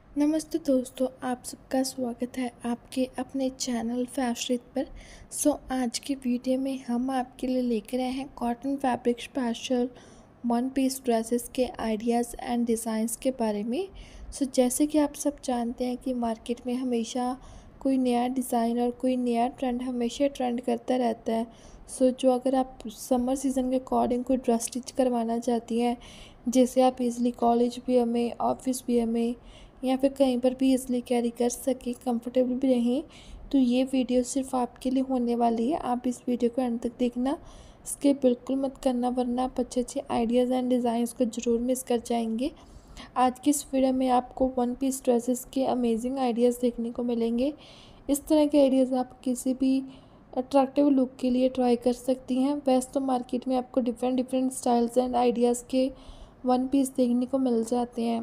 नमस्ते दोस्तों, आप सबका स्वागत है आपके अपने चैनल फैब्रिक पर। आज की वीडियो में हम आपके लिए लेकर आए हैं cotton fabric special one piece dresses के आइडियाज़ एंड डिज़ाइंस के बारे में। जैसे कि आप सब जानते हैं कि मार्केट में हमेशा कोई नया डिज़ाइन और कोई नया ट्रेंड हमेशा ट्रेंड करता रहता है। जो अगर आप समर सीज़न के अकॉर्डिंग कोई ड्रेस स्टिच करवाना चाहती हैं, जैसे आप इज़िली कॉलेज वियर में, ऑफिस वियर में या फिर कहीं पर भी इजली कैरी कर सकें, कंफर्टेबल भी रहें, तो ये वीडियो सिर्फ आपके लिए होने वाली है। आप इस वीडियो को अंत तक देखना, स्किप बिल्कुल मत करना, वरना आप अच्छे अच्छे आइडियाज़ एंड डिज़ाइंस को ज़रूर मिस कर जाएंगे। आज की इस वीडियो में आपको वन पीस ड्रेसेस के अमेजिंग आइडियाज़ देखने को मिलेंगे। इस तरह के आइडियाज़ आप किसी भी अट्रैक्टिव लुक के लिए ट्राई कर सकती हैं। वैसे तो मार्केट में आपको different different styles and ideas के वन पीस देखने को मिल जाते हैं,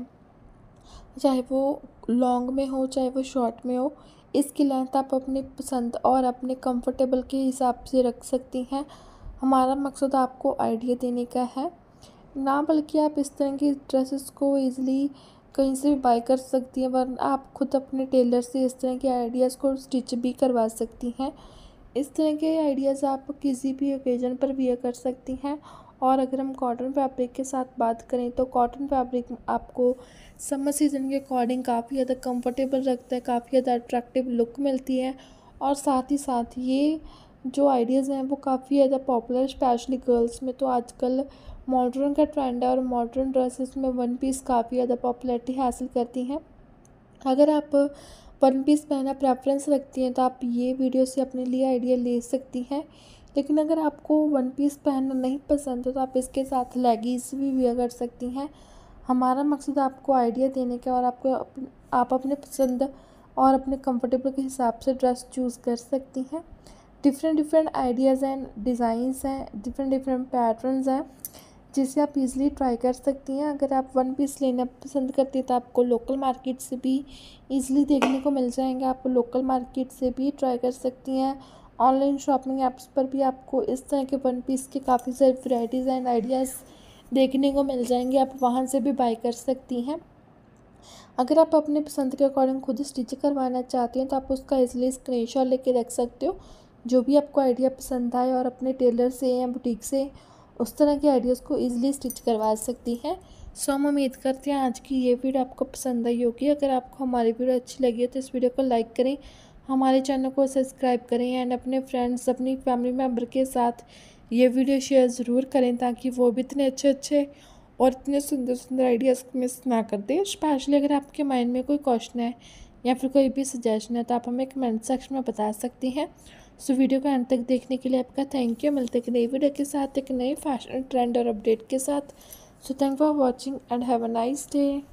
चाहे वो लॉन्ग में हो चाहे वो शॉर्ट में हो। इसकी लेंथ आप अपनी पसंद और अपने कंफर्टेबल के हिसाब से रख सकती हैं। हमारा मकसद आपको आइडिया देने का है ना, बल्कि आप इस तरह की ड्रेसेस को ईज़िली कहीं से भी बाय कर सकती हैं, वरना आप खुद अपने टेलर से इस तरह के आइडियाज़ को स्टिच भी करवा सकती हैं। इस तरह के आइडियाज़ आप किसी भी ओकेजन पर वियर कर सकती हैं। और अगर हम कॉटन फैब्रिक के साथ बात करें तो कॉटन फैब्रिक आपको समर सीज़न के अकॉर्डिंग काफ़ी ज़्यादा कंफर्टेबल रखता है, काफ़ी ज़्यादा अट्रैक्टिव लुक मिलती है। और साथ ये जो आइडियाज़ हैं वो काफ़ी ज़्यादा पॉपुलर, स्पेशली गर्ल्स में। तो आजकल मॉडर्न का ट्रेंड है और मॉडर्न ड्रेसेस में वन पीस काफ़ी ज़्यादा पॉपुलैरिटी हासिल करती हैं। अगर आप वन पीस पहनना प्रेफरेंस रखती हैं तो आप ये वीडियो से अपने लिए आइडिया ले सकती हैं। लेकिन अगर आपको वन पीस पहनना नहीं पसंद है तो आप इसके साथ लेगिंग्स भी वेयर कर सकती हैं। हमारा मकसद आपको आइडिया देने का, और आप अपने पसंद और अपने कंफर्टेबल के हिसाब से ड्रेस चूज़ कर सकती हैं। Different different ideas and designs हैं, डिफरेंट डिफरेंट पैटर्न्स हैं, जिसे आप इजीली ट्राई कर सकती हैं। अगर आप वन पीस लेना पसंद करती हैं तो आपको लोकल मार्केट से भी इजीली देखने को मिल जाएंगे। आप लोकल मार्केट से भी ट्राई कर सकती हैं। ऑनलाइन शॉपिंग ऐप्स पर भी आपको इस तरह के वन पीस के काफ़ी सारी वैरायटीज़ एंड आइडियाज़ देखने को मिल जाएंगे, आप वहाँ से भी बाय कर सकती हैं। अगर आप अपने पसंद के अकॉर्डिंग खुद स्टिच करवाना चाहती हैं तो आप उसका इजीली स्क्रीनशॉट लेके रख सकते हो, जो भी आपको आइडिया पसंद आए, और अपने टेलर से या बुटीक से उस तरह के आइडियाज़ को ईज़िली स्टिच करवा सकती हैं। हम उम्मीद करते हैं आज की ये वीडियो आपको पसंद आई होगी। अगर आपको हमारी वीडियो अच्छी लगी है तो इस वीडियो को लाइक करें, हमारे चैनल को सब्सक्राइब करें एंड अपने फ्रेंड्स, अपनी फैमिली मेम्बर के साथ ये वीडियो शेयर ज़रूर करें, ताकि वो भी इतने अच्छे अच्छे और इतने सुंदर सुंदर आइडियाज़ मिस ना कर दें। स्पेशली अगर आपके माइंड में कोई क्वेश्चन है या फिर कोई भी सजेशन है तो आप हमें कमेंट सेक्शन में बता सकती हैं। वीडियो को अंत तक देखने के लिए आपका थैंक यू। मिलते हैं नई वीडियो के साथ, एक नए फैशन ट्रेंड और अपडेट के साथ। Thank for watching and have a nice day.